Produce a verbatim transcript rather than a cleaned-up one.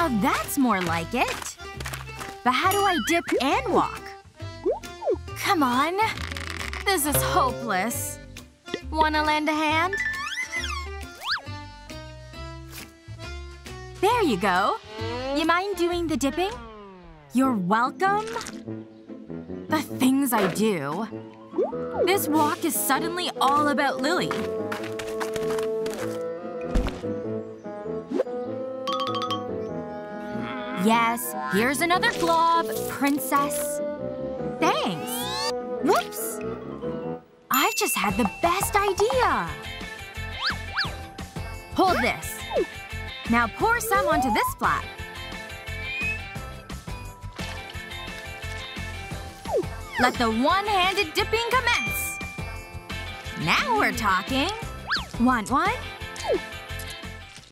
Now that's more like it. But how do I dip and walk? Come on. This is hopeless. Wanna lend a hand? There you go. You mind doing the dipping? You're welcome? The things I do. This walk is suddenly all about Lily. Yes, here's another glob, princess. Thanks. Whoops. I just had the best idea. Hold this. Now pour some onto this flap. Let the one-handed dipping commence. Now we're talking. Want one?